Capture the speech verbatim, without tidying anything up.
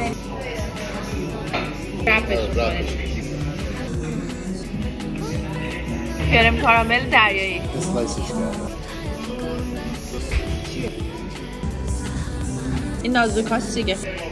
رفش میکنه. کرم کارامل دریایی. این نازوک هاست دیگه.